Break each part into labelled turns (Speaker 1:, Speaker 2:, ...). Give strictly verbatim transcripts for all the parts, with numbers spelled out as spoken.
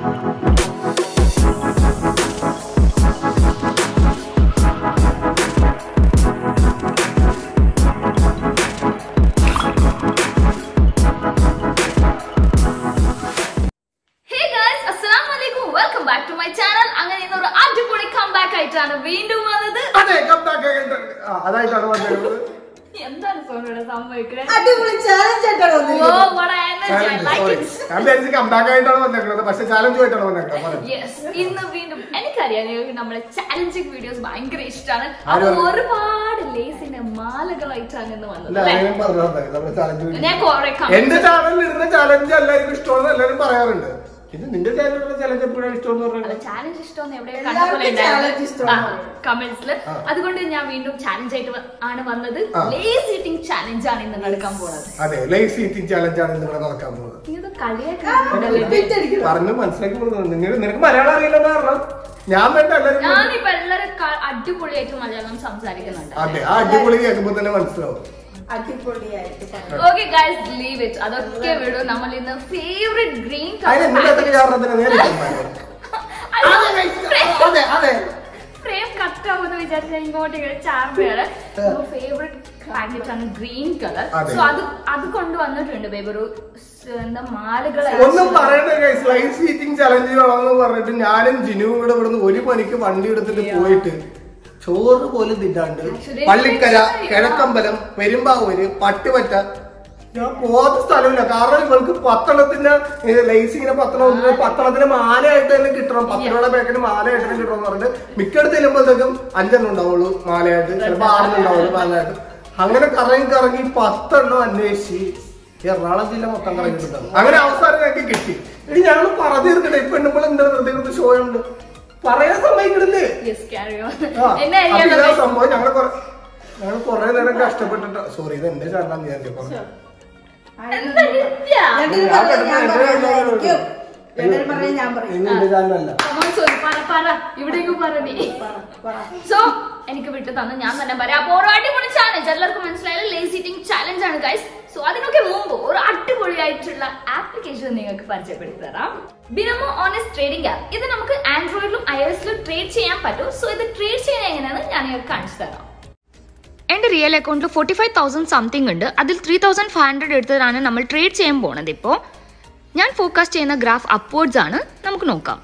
Speaker 1: പക്ഷെ ചാലഞ്ച് ആയിട്ടാണ് വന്നേക്കുന്നത്.
Speaker 2: ഇന്ന് വീണ്ടും എനിക്കറിയാം നമ്മളെ ചാലഞ്ചിങ് വീഡിയോസ് ഭയങ്കര ഇഷ്ടമാണ്. അപ്പൊ ഒരുപാട് ലേസിന്റെ മാലകളായിട്ടാണ് ഇന്ന് വന്നത്.
Speaker 1: എന്റെ ചാനലിൽ ഇടുന്ന ചാലഞ്ച് എല്ലാവർക്കും ഇഷ്ടമാണ് എല്ലാവരും പറയാറുണ്ട്. ഇത് നിന്റെ ചാനലിലുള്ള ചാലഞ്ച് എപ്പോഴാണ് ഇഷ്ടമെന്ന് പറഞ്ഞത്?
Speaker 2: ചാലഞ്ച് ഇഷ്ടമെന്ന് എവിടെയോ കമന്റ്സില്. അതുകൊണ്ട് ഞാൻ വീണ്ടും ചാലഞ്ച് ആയിട്ട് ആണ് വന്നത്. ലേസ് ഈറ്റിംഗ് ചാലഞ്ച് ആണ് ഇന്ന് നടക്കാൻ പോകുന്നത്.
Speaker 1: അതെ, ലേസ് ഈറ്റിംഗ് ചാലഞ്ച് ആണ് ഇന്ന് നടക്കാൻ പോകുന്നത്.
Speaker 2: ഇത് കളിയാക്കി
Speaker 1: പറഞ്ഞു മനസ്സിലാക്കി കൊടുക്കുന്നത്. നിങ്ങൾ നിനക്ക് മലയാളം അറിയില്ലെന്ന് പറഞ്ഞാൽ ഞാൻ വേണ്ട എല്ലാവരും
Speaker 2: ഞാനിപ്പോ എല്ലാവരും അടിപൊളിയായിട്ട് മലയാളം സംസാരിക്കുന്നുണ്ട്.
Speaker 1: അതെ, ആ അടിപൊളി കേൾക്കുമ്പോ തന്നെ മനസ്സിലാവും.
Speaker 2: Okay guys, leave it. അതൊക്കെ വിടും. നമ്മൾ ഇന്ന് ഫേവറേറ്റ് ഗ്രീൻ ഫ്രെയിം കട്ട് ആവുമെന്ന് വിചാരിച്ചാൽ ഇങ്ങോട്ട് ചാർജാണ്. ഫേവറേറ്റ് പാക്കറ്റ് ആണ് ഗ്രീൻ കളർ. സോ അത് അത് കൊണ്ടുവന്നിട്ടുണ്ട് ബേബി. ഒരു എന്താ മാലകളെ
Speaker 1: ഒന്നും പറയണ്ട. സ്ലൈസ് ഈറ്റിംഗ് ചലഞ്ചിലാണെന്ന് പറഞ്ഞിട്ട് ഞാനും ജിനുവും കൂടെ ഇവിടുന്ന് ഒരു മണിക്ക് വണ്ടി എടുത്തിട്ട് പോയിട്ട് ചോറ് പോലും തിന്നാണ്ട് പള്ളിക്കര, കിഴക്കമ്പലം, പെരുമ്പാവൂര്, പട്ടുപറ്റ ഞാൻ പോകാത്ത സ്ഥലമില്ല. കാരണം ഇവൾക്ക് പത്തണത്തിന്റെ ലൈസ് ഇങ്ങനെ പത്തണം പത്തണത്തിന് മാലയായിട്ട് തന്നെ കിട്ടണം. പത്ത് രൂപയുടെ പാക്കറ്റ് മാലയായിട്ട് തന്നെ കിട്ടണം എന്ന് പറഞ്ഞിട്ട് മിക്കടുത്ത് ചെല്ലുമ്പോഴത്തേക്കും അഞ്ചെണ്ണം ഉണ്ടാവുള്ളൂ മാലയായിട്ട്, ചിലപ്പോൾ ആറെണ്ണം ഉണ്ടാവുള്ളൂ മാലയായിട്ട്. അങ്ങനെ കറങ്ങി കറങ്ങി പത്തെണ്ണം അന്വേഷിച്ച് എറണാകുളം ജില്ല മൊത്തം കറങ്ങിയിട്ടുണ്ട്. അങ്ങനെ അവസാനം ഞങ്ങൾക്ക് കിട്ടി. ഇനി ഞങ്ങൾ പറഞ്ഞു തീർക്കട്ടെ. ഇപ്പൊ എണ്ണപ്പോൾ എന്താ വെറുതെ ഷോ ഉണ്ട് പറയാൻ സമ്മതിക്കില്ലേ? സംഭവം ഞങ്ങള് ഞങ്ങൾ കൊറേ നേരം കഷ്ടപ്പെട്ടിട്ട് സോറി ഇത് എന്റെ ചാനലാന്ന് വിചാരിച്ചു.
Speaker 2: സോ എനിക്ക് വിട്ടു തന്നു ഞാൻ തന്നെ പറയാം. അപ്പൊ ഒരു അടിപൊളി ചാലഞ്ച് എല്ലാവർക്കും മനസ്സിലായാലും ലേസ് ഈറ്റിംഗ് ചാലഞ്ച് ആണ് ഗൈസ്. സോ അതിനൊക്കെ മുമ്പ് ഒരു അടിപൊളിയായിട്ടുള്ള ആപ്ലിക്കേഷൻ നിങ്ങൾക്ക് പരിചയപ്പെടുത്തി തരാം. Binomo honest trading app. ഇത് നമുക്ക് ആൻഡ്രോയിഡിലും ഐ എസ് ലും ട്രേഡ് ചെയ്യാൻ പറ്റും. സോ ഇത് ട്രേഡ് ചെയ്യാൻ എങ്ങനെയാണെന്ന് ഞാൻ നിങ്ങൾക്ക് കാണിച്ചു തരാം. എൻ്റെ റിയൽ അക്കൗണ്ടിൽ ഫോർട്ടി ഫൈവ് തൗസൻഡ് സംതിങ് ഉണ്ട്. അതിൽ ത്രീ തൗസൻഡ് ഫൈവ് ഹൺഡ്രഡ് എടുത്തതാണ് നമ്മൾ ട്രേഡ് ചെയ്യാൻ പോണത്. ഇപ്പോൾ ഞാൻ ഫോക്കസ് ചെയ്യുന്ന ഗ്രാഫ് അപ്വേർഡ്സ് ആണ്. നമുക്ക് നോക്കാം.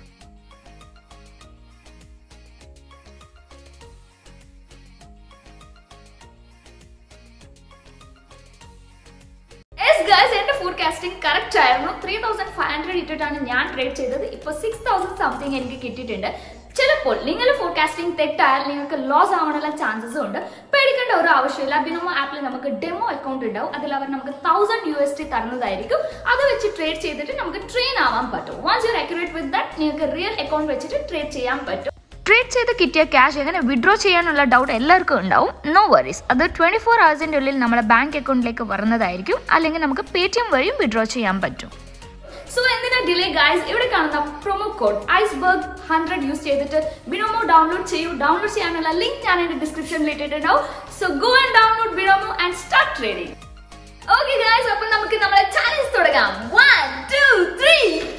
Speaker 2: എന്റെ ഫോർകാസ്റ്റിംഗ് കറക്റ്റ് ആയിരുന്നു. ത്രീ തൗസൻഡ് ഫൈവ് ഹൺഡ്രഡ് ഇട്ടിട്ടാണ് ഞാൻ ട്രേഡ് ചെയ്തത്. ഇപ്പൊ സിക്സ് തൗസൻഡ് സംതിങ് എനിക്ക് കിട്ടിയിട്ടുണ്ട്. ചിലപ്പോൾ നിങ്ങളുടെ ഫോർകാസ്റ്റിംഗ് തെറ്റായാൽ നിങ്ങൾക്ക് ലോസ് ആവാനുള്ള ചാൻസസും ഉണ്ട്. പേടിക്കേണ്ട ഒരു ആവശ്യമില്ല. ബിനോമോ ആപ്പിൽ നമുക്ക് ഡെമോ അക്കൗണ്ട് ഉണ്ടാവും. അതിൽ അവർ നമുക്ക് തൗസൻഡ് യു എസ് ടി തരുന്നതായിരിക്കും. അത് വെച്ച് ട്രേഡ് ചെയ്തിട്ട് നമുക്ക് ട്രെയിൻ ആവാൻ പറ്റും. Once you accurate with that നിങ്ങൾക്ക് റിയൽ അക്കൗണ്ട് വെച്ചിട്ട് ട്രേഡ് ചെയ്യാൻ പറ്റും. ട്രേഡ് ചെയ്ത് കിട്ടിയ ക്യാഷ് എങ്ങനെ വിഡ്രോ ചെയ്യാനുള്ള ഡൗട്ട് എല്ലാവർക്കും ഉണ്ടാവും. നോ വറീസ്, അത് ട്വന്റി ഫോർ അവേഴ്സിന്റെ ഉള്ളിൽ നമ്മുടെ ബാങ്ക് അക്കൗണ്ടിലേക്ക് വരുന്നതായിരിക്കും. അല്ലെങ്കിൽ നമുക്ക് പേ ടി എം വഴിയും വിഡ്രോ ചെയ്യാൻ പറ്റും. സോ എന്തിനാ ഡിലേ ഗൈസ്? ഇവിടെ കാണുന്ന promo code iceberg hundred use ചെയ്തിട്ട് ബിനോമോ ഡൗൺലോഡ് ചെയ്യൂ. ഡൗൺലോഡ് ചെയ്യാനുള്ള ലിങ്ക് ഞാൻ എന്റെ ഡിസ്ക്രിപ്ഷനിൽ ഇട്ടിട്ടുണ്ടാവും. So go and download Binomo and start trading. Okay guys, അപ്പോൾ നമുക്ക് നമ്മുടെ ചാലഞ്ച് തുടങ്ങാം. One two three.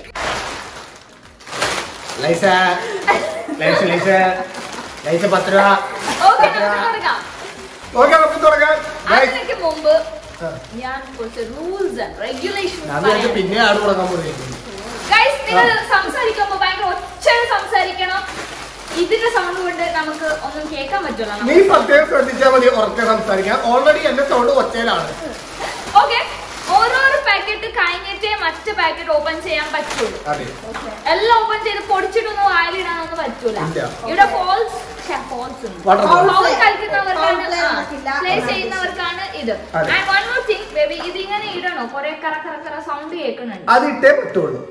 Speaker 1: ലൈസ ലൈസ ലൈസ ലൈസ പത്ത് രൂപ.
Speaker 2: ഓക്കെ നമുക്ക് തുടങ്ങാം.
Speaker 1: ഓക്കെ നമുക്ക് തുടങ്ങാം.
Speaker 2: അതിനൊക്കെ മുമ്പ് ഞാൻ കുറച്ച് റൂൾസ് ആൻഡ് റെഗുലേഷൻസ്
Speaker 1: പിന്നെ ആട് തുടങ്ങാൻ പോകുന്നു.
Speaker 2: ഗൈസ്, നിങ്ങൾ സംസാരിക്കുമ്പോൾ ഭയങ്കര ഒച്ചയിൽ സംസാരിക്കണം. ഇതിന്റെ സൗണ്ട് കൊണ്ട് നമുക്ക് ഒന്നും കേൾക്കാൻ പറ്റില്ല.
Speaker 1: നീ പ്രത്യേകം ശ്രദ്ധിച്ചാൽ മതി ഉറക്കെ സംസാരിക്കാൻ. ഓൾറെഡി എന്റെ സൗണ്ട് ഒച്ചയിലാണ്.
Speaker 2: ഓക്കെ, ഓരോരോ പാക്കറ്റ് കഴിഞ്ഞിട്ടേ മറ്റു പാക്കറ്റ് ഓപ്പൺ ചെയ്യാൻ പറ്റുള്ളൂ. എല്ലാം ഓപ്പൺ ചെയ്ത് പൊടിച്ചിട്ടൊന്നും വായിലിടാനൊന്നും പറ്റൂല. ഇവിടെ ഫോൾസ് ഫോൾസ് കളിക്കുന്നവർക്കാണ് പ്ലേ ചെയ്യുന്നവർക്കാണ് ഇത്. And one more thing baby, ഇതിങ്ങനെ ഇടണോ? കുറെ കറ കറ കറ സൗണ്ട് കേൾക്കുന്നുണ്ട്.
Speaker 1: അതിട്ടേ പറ്റുള്ളൂ.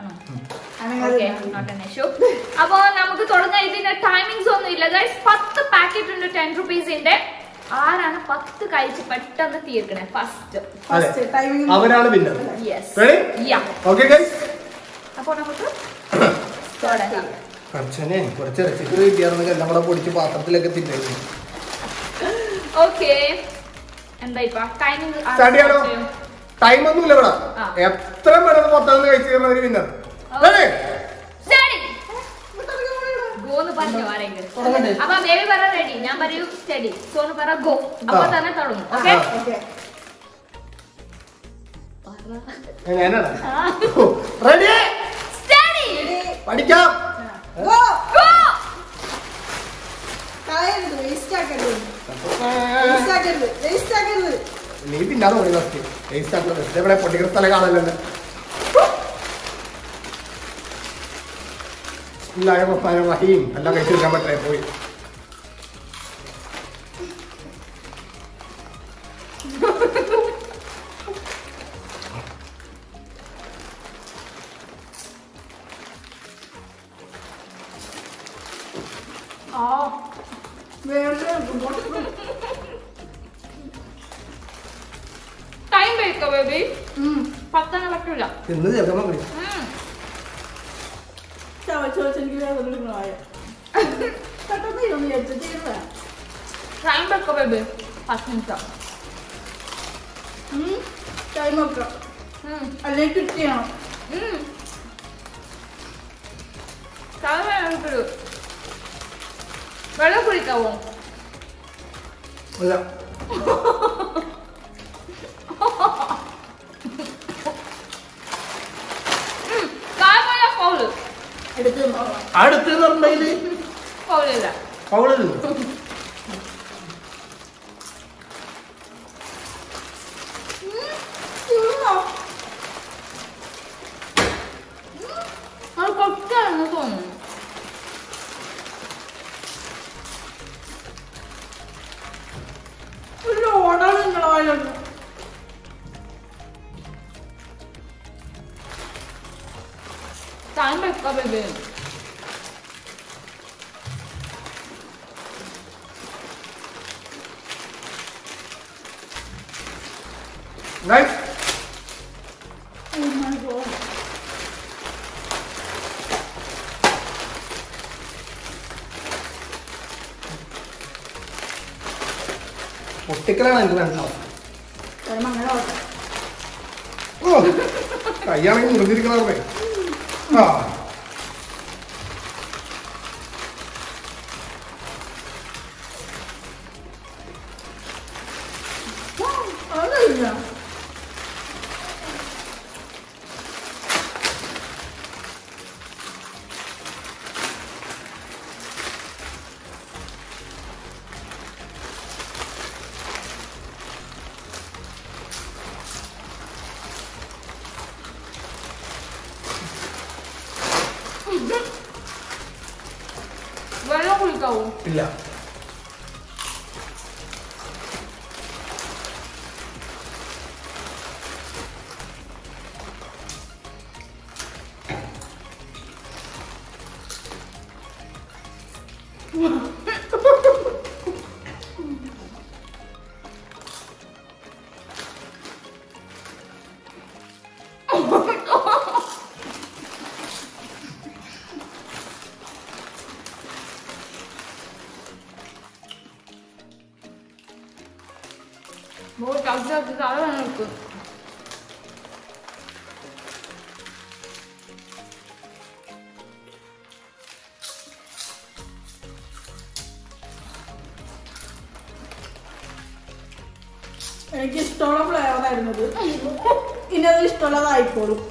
Speaker 2: അപ്പൊ നമുക്ക് തുടങ്ങാം. ഇതിന്റെ ടൈമിങ്സ് ഒന്നും ഇല്ല ഗൈസ്. പത്ത് പാക്കറ്റ് ഉണ്ട് ടെൻ റുപ്പീസിന്റെ. ആരാണ് പത്ത് കഴിച്ച് പെട്ടെന്ന് തീർക്കണേ ഫസ്റ്റ്
Speaker 1: അവനാണ് വിന്നർ.
Speaker 2: അപ്പൊ നമുക്ക് തുടങ്ങാം.
Speaker 1: കുറച്ചനെ കുറച്ച് റെസിപ്പി കിട്ടിയായിരുന്നു എല്ലാം കൂടെ പൊടിച്ച് പാത്രത്തിലൊക്കെ തിന്നു.
Speaker 2: ഓക്കെ, എന്താ ഇപ്പൊ ടൈമിംഗ്?
Speaker 1: ടൈം ഒന്നുമില്ല ഇവിടെ. എത്ര പെട്ടെന്ന് പത്താന്ന് കഴിച്ചു തീർന്ന ഒരു വിന്നർ.
Speaker 2: ഗോന്ന് പറഞ്ഞു ആരെങ്കിലും. അപ്പൊ ബേബി പറ റെഡി, ഞാൻ പറയൂ സ്റ്റഡി, സോനു പറ ഗോ. അപ്പൊ തന്നെ തുടങ്ങും. ഓക്കെ
Speaker 1: റെഡി
Speaker 2: സ്റ്റഡി
Speaker 1: പഠിക്കാം.
Speaker 2: ഗോ.
Speaker 1: നീ പിന്നാതെ ഓടി നോക്കി ഇവിടെ പൊട്ടിക്കുന്ന സ്ഥലം കാണല്ലോ. റഹീം എല്ലാം കഴിച്ചിരിക്കാൻ പറ്റേ പോയി.
Speaker 2: ടൈം വെക്കോ ബേബി. പത്തന പറ്റൂല.
Speaker 1: എന്ന് ചേർക്കാൻ കൂടി
Speaker 2: ടൈം വെക്കോ ബേബി. പത്ത് മിനിറ്റ്
Speaker 3: ടൈം വെക്കാം. അല്ലെങ്കിൽ കിട്ടിയാണോ?
Speaker 2: വെള്ളം കുടിക്കാവോ?
Speaker 1: അടുത്ത് പറഞ്ഞില്ല പൗളില്ല.
Speaker 2: അത് കൊച്ചാണെന്ന് തോന്നുന്നു.
Speaker 3: ഓടാണ് നിങ്ങളായാലും
Speaker 2: ടൈം വെക്കാം baby.
Speaker 1: Right?
Speaker 3: Oh my god.
Speaker 1: പൊട്ടിക്കലാണ് എനിക്ക് വേണ്ടത്. ഓ കയ്യാണെങ്കിൽ മുറിഞ്ഞിരിക്കണേ. ആ
Speaker 2: വെള്ളം കുടിക്കാവോ?
Speaker 1: ഇല്ല.
Speaker 2: बहुत ज्यादा ज्यादा है उसको.
Speaker 3: എനിക്ക് ഇഷ്ടമുള്ള ഫ്ലേവർ ആയിരുന്നത്. ഇനി അത് ഇഷ്ടമുള്ളതായിക്കോളും.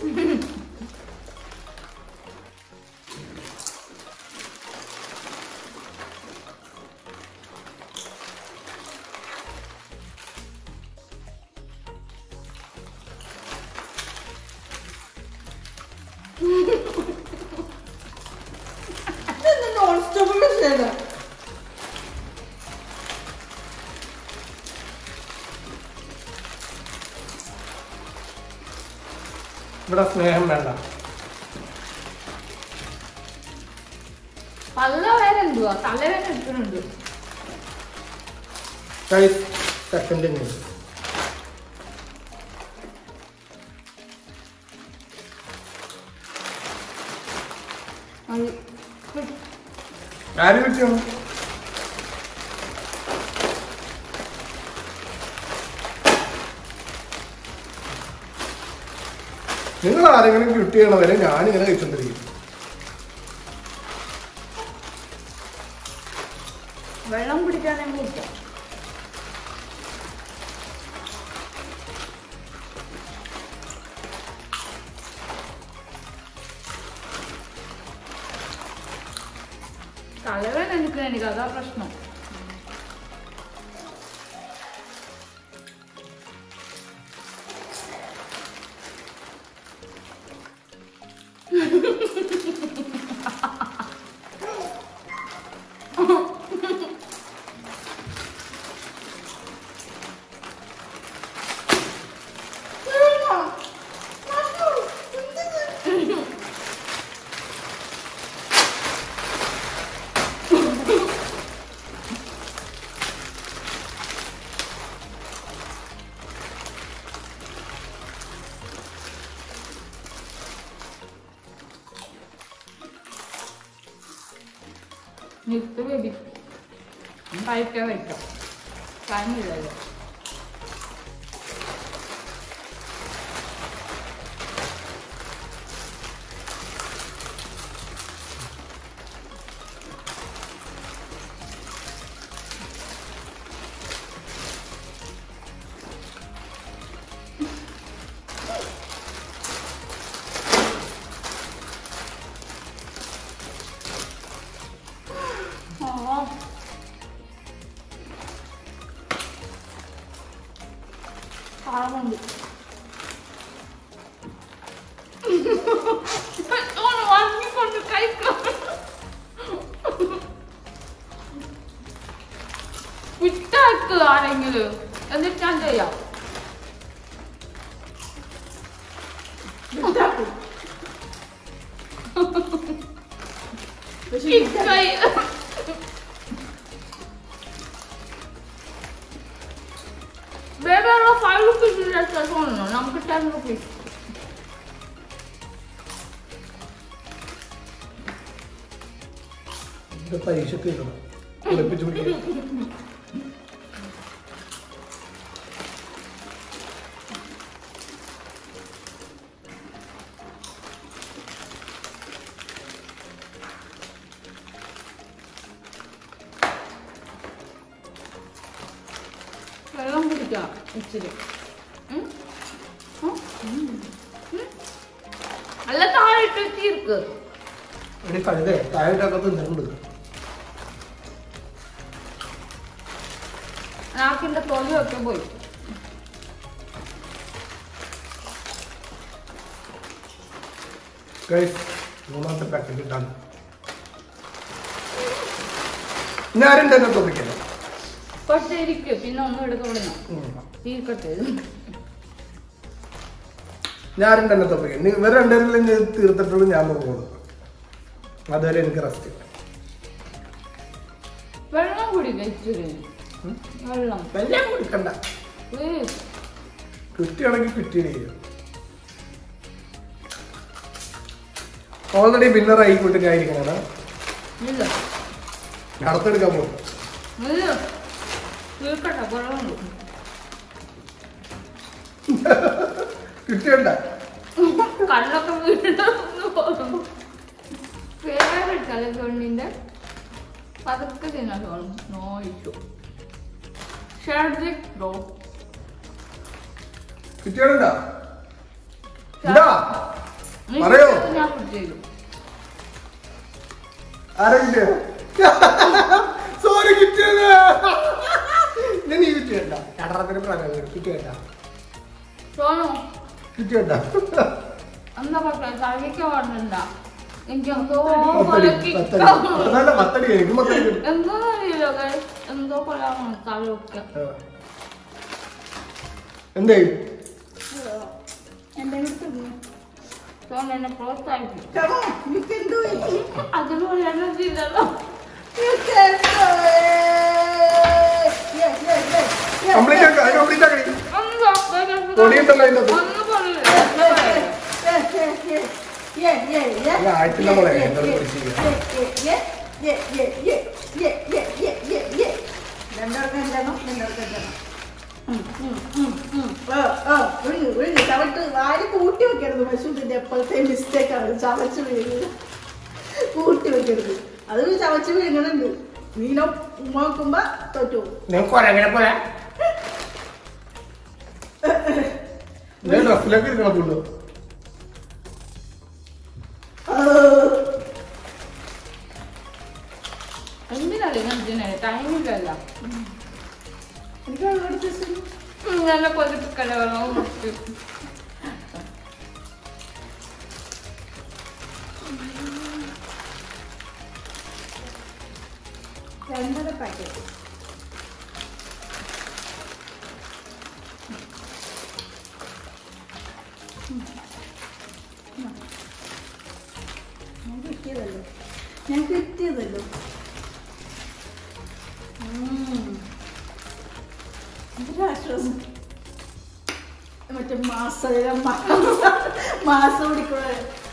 Speaker 3: Non stop message.
Speaker 1: ഇവിടെ സ്നേഹം വേണ്ട.
Speaker 2: പല്ലവേദന എന്തുവാ? തലവേദന എടുക്കുന്നുണ്ട്.
Speaker 1: സെക്കൻഡ് ആര് കിട്ടിയോ? നിങ്ങൾ ആരെങ്കിലും ക്വിറ്റ് ചെയ്യണ വരെ ഞാനിങ്ങനെ കഴിച്ചോണ്ടിരിക്കും.
Speaker 2: വെള്ളം കുടിക്കാൻ കുടിക്കാം. തലവേദന എനിക്ക് എനിക്ക് അതാ പ്രശ്നം. നിർത്ത് ബേബി, കഴിക്കാൻ കഴിക്കാം, ടൈമില്ലല്ലോ. കാറുണ്ട് വാങ്ങിക്കൊണ്ട് കഴിക്കാം. വിട്ടാക്കുക ആരെങ്കിലും, എന്നിട്ട് ഞാൻ ചെയ്യാം. വേറെ ഫൈവ് റുപ്പീസ് തോന്നുന്നു, നമുക്ക് ടെൻ റുപ്പീസ്.
Speaker 1: പരീക്ഷക്ക് കുളിപ്പിച്ചു
Speaker 2: വെള്ളം കുടിക്കാം ഇച്ചിരി. അല്ല താഴെ ഇട്ട് തീർക്ക്
Speaker 1: കഴുതേ താഴെട്ടൊക്കെ തിന്നിട്ടുണ്ട്.
Speaker 2: നാക്കിന്റെ തൊലിയൊക്കെ പോയി.
Speaker 1: മൂന്നാമത്തെ പാക്കറ്റ് ഇട്ടാണ് ഞാനുണ്ടെന്നെ തോന്നിക്കല്ലോ.
Speaker 2: പക്ഷേ ഇരിക്കും, പിന്നെ ഒന്നും എടുക്കപ്പെടുന്ന തീർക്കട്ടെ.
Speaker 1: ഞാനും തന്നെ തോപ്പിക്കാം. ഇവർ രണ്ടുപേരും തീർത്തിട്ടുള്ളൂ, ഞാൻ നോക്കുള്ളൂ. അതുവരെ എനിക്ക് റെസ്റ്റ്.
Speaker 2: വെള്ളം കുടിക്കാം ഇച്ചിരി. വെള്ളം
Speaker 1: വെള്ളം കുടിക്കണ്ട, കുറ്റിയാണെങ്കിൽ കുറ്റി ചെയ്യും. ഓൾറെഡി വിന്നർ ആയിക്കോട്ടെ ഞാൻ ഇരിക്കണ നടത്തെടുക്കാൻ പോകും.
Speaker 2: തീർക്കട്ടെ, വെള്ളം
Speaker 1: കുറ്റിയുണ്ട
Speaker 2: കണ്ണൊക്കെ വീണ്ടും ഫേവറേറ്റ് അല്ലെ പെണ്ണിന്റെ. പതുക്കെ തിന്നാൻ തോന്നും. No issue. ബ്രോ
Speaker 1: കുറ്റിയുണ്ട പറയോ?
Speaker 2: ഞാൻ കുടിച്ചു.
Speaker 1: ആരാ കിട്ടിയ? സോറി കിട്ടിയത് ഞാൻ ഈ കിട്ടിയണ്ട കടറത്തിന് പ്രകാരം കിട്ടിയണ്ട
Speaker 2: സോനു
Speaker 1: കിട്ടിയണ്ട
Speaker 2: എന്താ പറയാ കഴിക്കാൻ പാടില്ല. എനിക്ക് എന്തോ
Speaker 1: മത്തടി
Speaker 2: എന്തോ അറിയില്ലോ എന്തോ കൊല്ലാമോ തലയൊക്കെ.
Speaker 1: എന്തേ
Speaker 2: സോന എന്നെ പ്രോത്സാഹിപ്പിക്കും. അതിനുള്ള എനർജി ഇല്ലല്ലോ.
Speaker 1: ആയിട്ടില്ല മോളെ.
Speaker 3: ചവട്ട് വാരി കൂട്ടി വെക്കരുത്. പശുവിന്റെ എപ്പോഴത്തെ മിസ്റ്റേക്ക് ആണ് ചവച്ച് വീഴുന്നത്. കൂട്ടി വെക്കരുത്. അത് ചവച്ച് വീഴണുണ്ട്. മീനോ നോക്കുമ്പോ തോറ്റു
Speaker 1: ഡ്രസ്സിലൊക്കെ ഇരിക്കണുള്ളൂ.
Speaker 2: എന്തിനാ ടൈമില്ലല്ല
Speaker 3: എനിക്ക് വെള്ളമെടുത്ത്
Speaker 2: നല്ല കൊതിക്കല വെള്ളം
Speaker 3: രണ്ടര പാക്കറ്റ്. ഞാൻ കിട്ടിയതല്ലോ ഞാൻ കിട്ടിയതല്ലോ ആശ്വാസം. മറ്റേ മാസ മാസം കുടിക്കണേ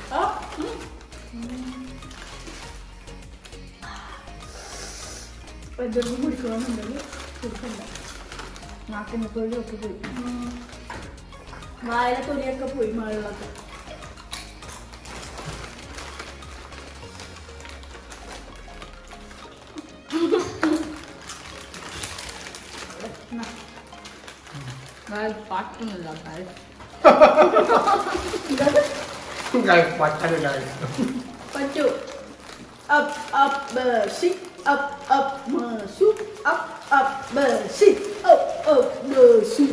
Speaker 3: എന്തെങ്കിലും കുടിക്കണമെന്നുണ്ടെങ്കിൽ കുടിക്കണ്ട. നാക്കിന് തൊലിയൊക്കെ പോയി, വായിലെ തൊലിയൊക്കെ പോയി മഴകളൊക്കെ.
Speaker 2: പാട്ടുന്നില്ല
Speaker 3: പറ്റൂ. അപ്പ് അപ്പ് ഷി അപ്പ് അപ്പ് ഷു അപ്പ് അപ്പ് ഷി അപ്പ് അപ്പ് ഷു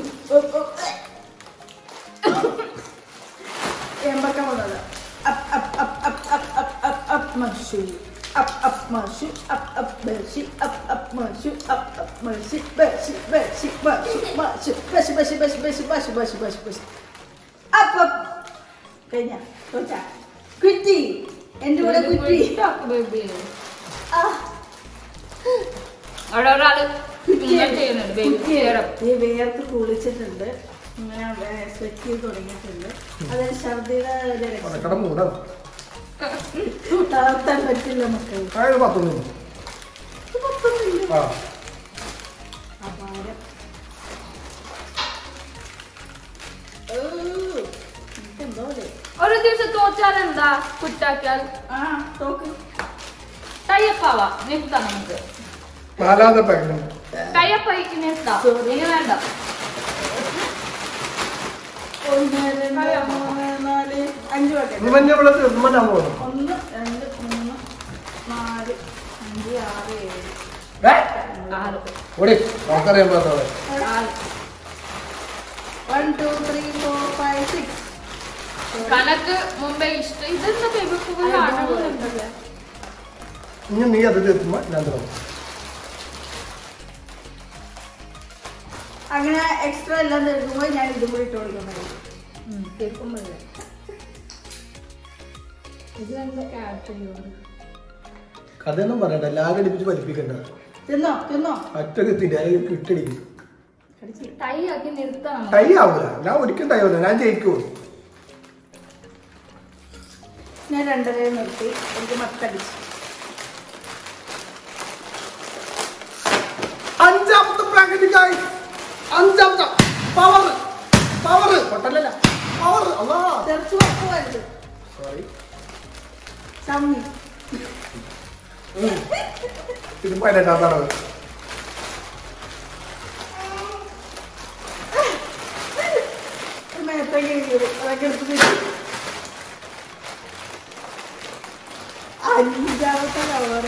Speaker 3: എമ്പക്കം വന്നത്. അപ്പ് അപ്പ് അപ്പ് അപ്പ് അപ്പ് അപ്പ് അപ്പ് അപ്പ് മഷു അപ്പ് അപ്പ് മഷു അപ്പ് അപ്പ് ഷി അപ്പ് അപ്പ് മഷു അപ്പ് അപ്പ് മഷി ബഷി ബഷി മഷു മഷു ബഷി ബഷി ബഷി ബഷി ബഷി ബഷി ബഷി ബഷി അപ്പ് അപ്പ് കഴിഞ്ഞ തോറ്റ കുറ്റി. എന്റെ കൂടെ കുറ്റി. വേർത്ത് കുളിച്ചിട്ടുണ്ട്, ഇങ്ങനെ സ്വെറ്റ് ചെയ്ത് തുടങ്ങിയിട്ടുണ്ട്. അതൊരു ഛർദിയുടെ തളർത്താൻ പറ്റില്ല മക്കൾ. അപാരം. എന്തോ
Speaker 2: ഒരു ദിവസം തോറ്റാൽ എന്താ കുറ്റാക്കിയാൽ
Speaker 3: ആ തോക്ക്
Speaker 2: ടൈപ്പാവാ നിർത്താ. നമുക്ക്
Speaker 1: നാലാമത്തെ പാക്കറ്റ്
Speaker 2: ടൈപ്പായിക്ക് നിർത്താം. ഇനി വേണ്ട.
Speaker 3: ഒന്ന് രണ്ട് മൂന്ന് നാല് അഞ്ച് പാക്കറ്റ്.
Speaker 1: ഒന്ന് രണ്ട്
Speaker 3: മൂന്ന് നാല് അഞ്ച് ആറ് ഏഴ്
Speaker 2: ആറ്
Speaker 1: ഓടി നമുക്കറിയാൻ പാത്തോളെ.
Speaker 2: ആറ്
Speaker 3: one two three four five six.
Speaker 2: കണക്ക് മുമ്പേ ഇഷ്ടം. ഇതെന്താ പേപ്പർ
Speaker 1: ഇനി നീ അത് എത്തുമ്പോ ഞാൻ തരാം.
Speaker 3: അങ്ങനെ എക്സ്ട്രാ എല്ലാം തീർക്കുമ്പോൾ ഞാൻ ഇതും കൂടി ഇട്ട് കൊടുക്കുന്നത്.
Speaker 2: കേൾക്കുമ്പോഴേ ഇതെന്തൊക്കെ ആഡ് ചെയ്യുള്ളൂ.
Speaker 1: കഥയൊന്നും പറയണ്ട, ലാഗടിപ്പിച്ച് പഠിപ്പിക്കണ്ട.
Speaker 3: തിന്നോ തിന്നോ
Speaker 1: അറ്റക്കെത്തില്ല, അല്ലെങ്കിൽ കിട്ടടിക്കും.
Speaker 2: ടൈ ആക്കി നിർത്തണം.
Speaker 1: ടൈ ആവൂല, ഞാൻ ഒരിക്കലും ടൈ ആവൂല, ഞാൻ ജയിക്കൂ.
Speaker 3: ഞാൻ രണ്ടര നിർത്തി. എനിക്ക് മത്തടിച്ചു.
Speaker 1: അഞ്ചാമത്തെ പാക്കറ്റ് ഗായ്സ്, അഞ്ചാമത്തെ പവർ പവർ പൊട്ടല്ല പവർ. അല്ലാ
Speaker 3: തെറിച്ചു വെക്കുമായിരുന്നു.
Speaker 1: സോറി
Speaker 3: ചമ്മി.
Speaker 1: ഇത് പതിനെട്ടാത്താണ്.
Speaker 3: മേത്തേക്ക് അതൊക്കെ എടുത്ത് അഞ്ചാമത്തെ കവറ്.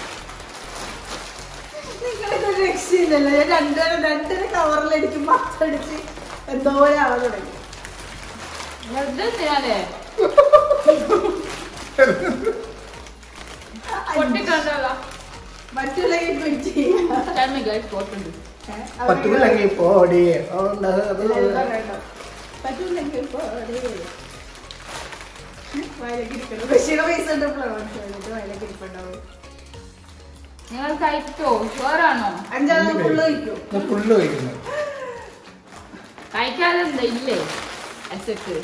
Speaker 3: നിങ്ങളൊരു രക്ഷയില്ലല്ലോ. ഞാൻ രണ്ടര രണ്ടര കവറിൽ എനിക്ക് മത്തടിച്ച് എന്തോരം ആവാൻ തുടങ്ങി.
Speaker 2: തിന്നാലേ പൊട്ടിക്കണ്ടല്ല.
Speaker 3: മറ്റുള്ള
Speaker 1: പറ്റൂലെങ്കിൽ പോടി
Speaker 3: പറ്റൂലെങ്കിൽ പോടി. വയലേക്ക് ഇരിക്കണം. ബഷീടെ പൈസ വയലേക്ക് ഇരിപ്പുണ്ടാവും.
Speaker 2: നിങ്ങൾ കഴിച്ചോ? ചോറാണോ?
Speaker 3: അഞ്ചാമത് ഫുള്ള് കഴിക്കും.
Speaker 1: ഫുള്ള് കഴിക്കുന്നു.
Speaker 2: കഴിക്കാതെന്താ ഇല്ലേ? എത്ര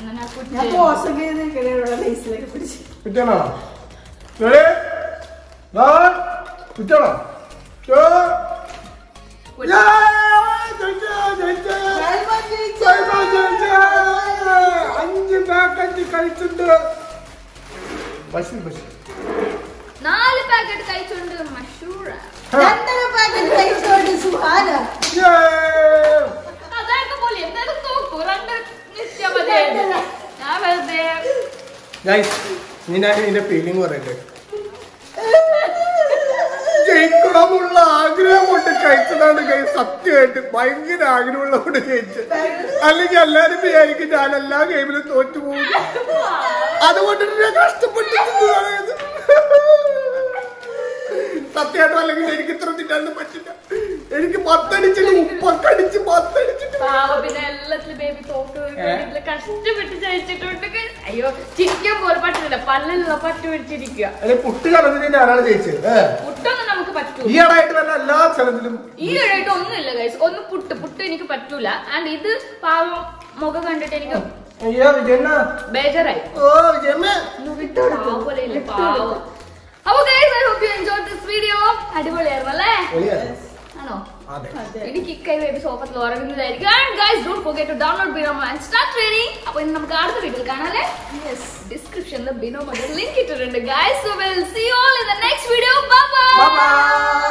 Speaker 3: ഞാൻ പോസൊക്കെ നിൽക്കണേ പൈസയിലൊക്കെ പിടിച്ച്.
Speaker 1: കിട്ടണോ? അഞ്ച് പാക്കറ്റ് കഴിച്ചിട്ട് ബഷീർ ബഷീർ
Speaker 2: നാല് പാക്കറ്റ് കഴിച്ചുകൊണ്ട് മഷൂറ
Speaker 3: രണ്ടര പാക്കറ്റ് കഴിച്ചോണ്ട് സുഹാന
Speaker 2: അതൊക്കെ പോലെ എന്തായാലും നോക്കൂ രണ്ട് നിശ്ചയ മതിയായിരുന്നു ഞാൻ വെറുതെ
Speaker 1: ഇനി ഞാൻ ഇതിന്റെ ഫീലിംഗ് പറയട്ടെ ജയിക്കണമെന്നുള്ള ആഗ്രഹം കൊണ്ട് കഴിച്ചതാണ് കൈ സത്യമായിട്ട് ഭയങ്കര ആഗ്രഹമുള്ള കൊണ്ട് കഴിച്ചു അല്ലെങ്കിൽ എല്ലാരും വിചാരിക്കും ഞാൻ എല്ലാ ഗെയിമിലും തോറ്റുപോകും അതുകൊണ്ട് ഞാൻ കഷ്ടപ്പെട്ടിട്ട് സത്യമായിട്ടും അല്ലെങ്കിൽ എനിക്ക് ഇത്ര തിന്നാനും പറ്റില്ല എനിക്ക് പത്തടിച്ചിട്ട് ഉപ്പൊക്കെ അടിച്ച് പത്തടിച്ചിട്ട്
Speaker 2: പിന്നെ എല്ലാത്തിലും ബേബി തോക്ക് കഷ്ടപ്പെട്ട് ജയിച്ചിട്ടുണ്ട് അയ്യോ ചിരിക്കാൻ പോലും പറ്റില്ല പല്ലിലുള്ള പറ്റു പിടിച്ചിരിക്കുക
Speaker 1: അല്ലെ പുട്ട് കളഞ്ഞിട്ട് ആരാണ് ജയിച്ചത്
Speaker 2: പുട്ടൊന്നും നമുക്ക് പറ്റൂല
Speaker 1: ഈ ഇടയായിട്ട് തന്നെ എല്ലാ സ്ഥലത്തിലും
Speaker 2: ഈ ഇടയായിട്ട് ഒന്നുമില്ല ഗൈസ് ഒന്ന് പുട്ട് പുട്ട് എനിക്ക് പറ്റൂല ആൻഡ് ഇത് പാവം മുഖം കണ്ടിട്ട് എനിക്ക്
Speaker 1: അയ്യോ വിജയണ്ണ
Speaker 2: ബേജറായി
Speaker 1: ഓ വിജയമ്മ
Speaker 2: പോലെയല്ലേ പാവം. അപ്പൊ guys I hope you enjoy this video അടിപൊളിയായിരുന്നു അല്ലേ ആണോ എനിക്ക് ഇക്കൈ ബേബി സോഫത്തിൽ ഉറങ്ങുന്നതായിരിക്കും and guys don't forget to download Binomo and start training. അപ്പൊ ഇന്ന് നമുക്ക് അടുത്ത വീഡിയോയിൽ കാണാം അല്ലേ? യെസ് ഡിസ്ക്രിപ്ഷനിൽ ബിനോമോയുടെ ലിങ്ക് ഇട്ടിട്ടുണ്ട് guys. So will see you all in the next video. Bye by.